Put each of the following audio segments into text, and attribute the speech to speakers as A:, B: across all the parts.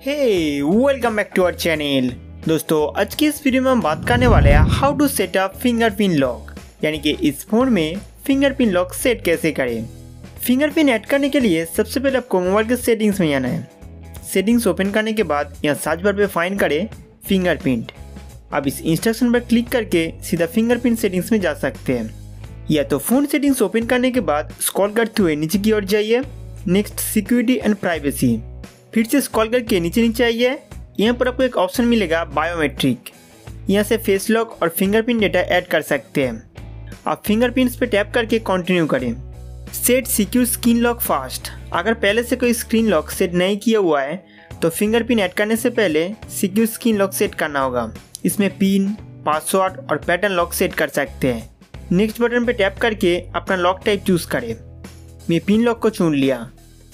A: Hey welcome back to our channel. दोस्तों आज की इस वीडियो में हम बात करने वाले हैं how to set up fingerprint lock, यानी कि इस फोन में फिंगरप्रिंट लॉक सेट कैसे करें। फिंगरप्रिंट ऐड करने के लिए सबसे पहले आपको मोबाइल के सेटिंग्स में जाना है। सेटिंग्स ओपन करने के बाद यहाँ सर्च बार पे फाइंड करें फिंगरप्रिंट। अब इस इंस्ट्रक्शन पर क्लिक करके सीधा फिंगरप्रिंट सेटिंग्स में जा सकते हैं, या तो फ़ोन सेटिंग्स ओपन करने के बाद स्क्रॉल करते हुए नीचे की ओर जाइए। नेक्स्ट सिक्योरिटी एंड प्राइवेसी, फिर से स्क्रॉल करके नीचे आइए। यहाँ पर आपको एक ऑप्शन मिलेगा बायोमेट्रिक। यहाँ से फेस लॉक और फिंगरप्रिंट डेटा ऐड कर सकते हैं। आप फिंगरप्रिंट्स पे टैप करके कंटिन्यू करें। Set secure screen lock fast, अगर पहले से कोई स्क्रीन लॉक सेट नहीं किया हुआ है तो फिंगरप्रिंट ऐड करने से पहले सिक्योर स्क्रीन लॉक सेट करना होगा। इसमें पिन, पासवर्ड और पैटर्न लॉक सेट कर सकते हैं। नेक्स्ट बटन पे टैप करके अपना लॉक टाइप चूज़ करें। मैं पिन लॉक को चुन लिया।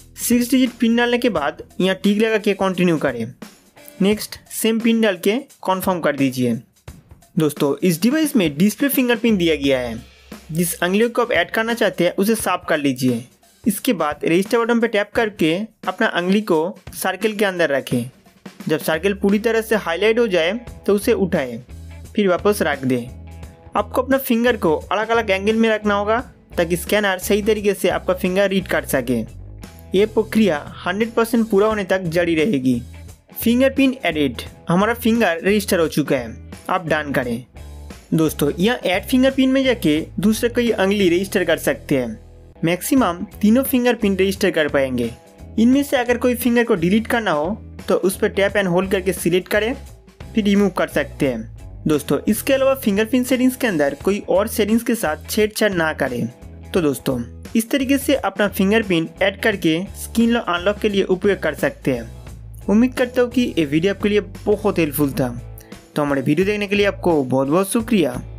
A: 6 डिजिट पिन डालने के बाद यहाँ टिक लगा के कंटिन्यू करें। नेक्स्ट सेम पिन डाल के कन्फर्म कर दीजिए। दोस्तों इस डिवाइस में डिस्प्ले फिंगरप्रिंट दिया गया है। जिस अंगुलियों को आप ऐड करना चाहते हैं उसे साफ कर लीजिए। इसके बाद रजिस्टर बटन पर टैप करके अपना अंगुली को सर्कल के अंदर रखें। जब सर्कल पूरी तरह से हाईलाइट हो जाए तो उसे उठाएं, फिर वापस रख दें। आपको अपना फिंगर को अलग अलग एंगल में रखना होगा ताकि स्कैनर सही तरीके से आपका फिंगर रीड कर सके। ये प्रक्रिया 100% पूरा होने तक जारी रहेगी। फिंगरप्रिंट एडिट, हमारा फिंगर रजिस्टर हो चुका है। आप डन करें। दोस्तों यहाँ ऐड फिंगरप्रिंट में जाके दूसरे कोई अंगुली रजिस्टर कर सकते हैं। मैक्सिमम 3 फिंगरप्रिंट रजिस्टर कर पाएंगे। इनमें से अगर कोई फिंगर को डिलीट करना हो तो उस पर टैप एंड होल्ड करके सिलेक्ट करें, फिर रिमूव कर सकते हैं। दोस्तों इसके अलावा फिंगरप्रिंट सेटिंग्स के अंदर कोई और सेटिंग्स के साथ छेड़छाड़ ना करें। तो दोस्तों इस तरीके से अपना फिंगरप्रिंट ऐड करके स्क्रीन लॉक अनलॉक के लिए उपयोग कर सकते हैं। उम्मीद करता हूँ कि ये वीडियो आपके लिए बहुत हेल्पफुल था। तो हमारे वीडियो देखने के लिए आपको बहुत बहुत शुक्रिया।